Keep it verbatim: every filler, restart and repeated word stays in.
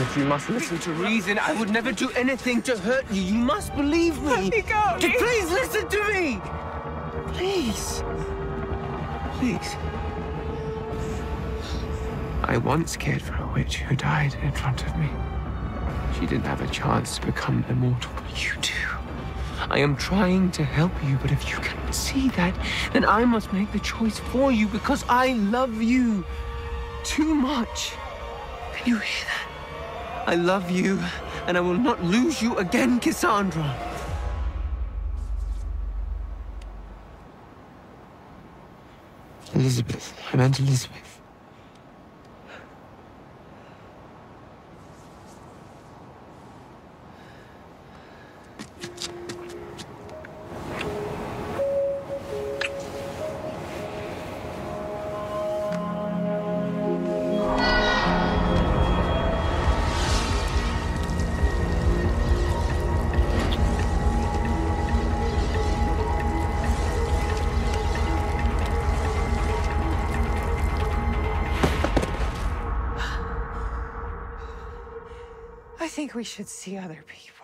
Elizabeth, you must listen to reason. I would never do anything to hurt you. You must believe me. Let me go. Just please listen to me. Please. Please. I once cared for a witch who died in front of me. She didn't have a chance to become immortal, but you do. I am trying to help you, but if you cannot see that, then I must make the choice for you because I love you too much. Can you hear that? I love you, and I will not lose you again, Cassandra. Elizabeth. I meant Elizabeth. I think we should see other people.